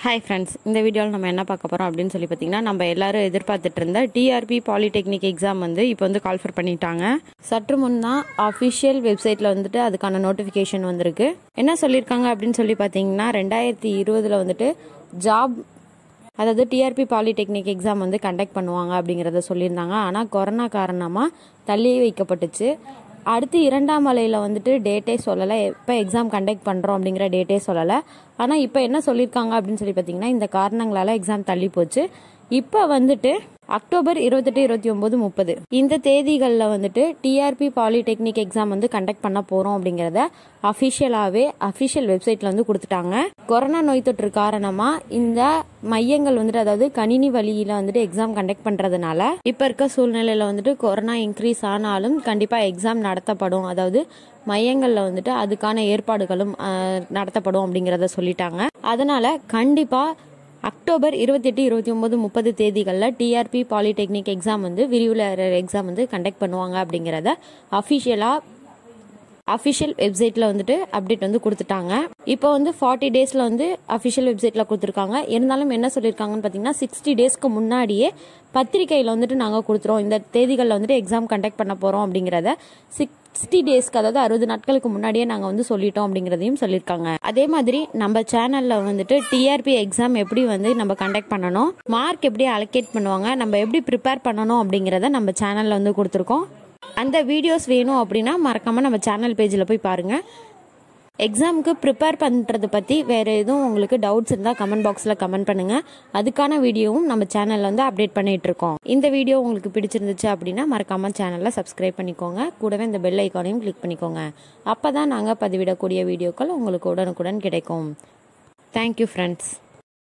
Hi friends, இந்த வீடியோல நம்ம என்ன பார்க்க போறோம் அப்படினு சொல்லி பாத்தீங்கன்னா நம்ம எல்லாரும் எதிர்பார்த்துட்டு இருந்த டிஆர்பி polytechnic எக்ஸாம் இப்போ கால்ஃபர் பண்ணிட்டாங்க. சற்று முன் தான் ஆபீஷியல் வெப்சைட்ல அதுக்கான நோட்டிஃபிகேஷன் வந்திருக்கு. என்ன சொல்லிருக்காங்க அப்படினு சொல்லி பாத்தீங்கன்னா 2020ல ஜாப் அதாவது டிஆர்பி polytechnic எக்ஸாம் கண்டக்ட் பண்ணுவாங்க அப்படிங்கறத சொல்லிருந்தாங்க. ஆனா கொரோனா காரணமா தள்ளி வைக்கப்பட்டுச்சு. அடுத்து இரண்டாம் அலையில டேட்டே சொல்லல, எப்ப எக்ஸாம் கண்டக்ட் பண்றோம் அப்படிங்கிற டேட்டே சொல்லல. ஆனா இப்ப என்ன சொல்லிருக்காங்க அப்படின்னு சொல்லி பாத்தீங்கன்னா இந்த காரணங்களால எக்ஸாம் தள்ளி போச்சு. இப்ப அக்டோபர் 28, 29, 30 இந்த தேதிகள்ல டிஆர்பி polytechnic எக்ஸாம் கண்டக்ட் பண்ண போறோம் அப்படிங்கறத அபிஷியல் வெப்சைட்ல கொடுத்துட்டாங்க. கொரோனா நோய் தொற்று காரணமா இந்த மையங்கள் அதாவது கணினி வழியில எக்ஸாம் கண்டக்ட் பண்றதுனால இப்ப இருக்க சூழ்நிலையில கொரோனா இன்க்ரீஸ் ஆனாலும் கண்டிப்பா எக்ஸாம் நடத்தப்படும். அதாவது மையங்கள்ல அதுக்கான ஏற்பாடுகளும் நடத்தப்படும் அப்படிங்கறத சொல்லிட்டாங்க. அதனால கண்டிப்பா அக்டோபர் 28, 29, 30 தேதிகள்ல டிஆர்பி polytechnic எக்ஸாம் விரிவுரை எக்ஸாம் கண்டக்ட் பண்ணுவாங்க அப்படிங்கறத அபிஷியல் வெப்சைட்ல அப்டேட் கொடுத்துட்டாங்க. இப்போ 40 டேஸ்ல அபிஷியல் வெப்சைட்ல கொடுத்துருக்காங்க. இருந்தாலும் என்ன சொல்லிருக்காங்கன்னு பாத்தீங்கன்னா 60 டேஸ்க்கு முன்னாடியே பத்திரிகையில நாங்க கொடுத்துறோம், இந்த தேதிகள்ல எக்ஸாம் கண்டக்ட் பண்ண போறோம் அப்படிங்கறத 60 டேஸ்க்கு அதாவது 60 நாட்களுக்கு முன்னாடியே நாங்க சொல்லிட்டோம் அப்படிங்கறதையும் சொல்லிருக்காங்க. அதே மாதிரி நம்ம சேனல்ல டிஆர்பி எக்ஸாம் எப்படி நம்ம கண்டக்ட் பண்ணணும், மார்க் எப்படி அலோகேட் பண்ணுவாங்க, நம்ம எப்படி ப்ரிப்பேர் பண்ணணும் அப்படிங்கறத நம்ம சேனல்ல கொடுத்துருக்கோம். அந்த வீடியோஸ் வேணும் அப்படின்னா மறக்காம நம்ம சேனல் பேஜ்ல போய் பாருங்க. எக்ஸாமுக்கு ப்ரிப்பேர் பண்றது பத்தி வேற எதுவும் உங்களுக்கு டவுட்ஸ் இருந்தா கமெண்ட் பாக்ஸ்ல கமெண்ட் பண்ணுங்க. அதுக்கான வீடியோவும் நம்ம சேனல்ல அப்டேட் பண்ணிட்டு இருக்கோம். இந்த வீடியோ உங்களுக்கு பிடிச்சிருந்துச்சு அப்படின்னா மறக்காம சேனலை சப்ஸ்கிரைப் பண்ணிக்கோங்க. கூடவே இந்த பெல் ஐகானையும் கிளிக் பண்ணிக்கோங்க. அப்பதான் நாங்க பதிவிடக்கூடிய வீடியோக்கள் உங்களுக்கு உடனுக்குடன் கிடைக்கும். Thank you friends.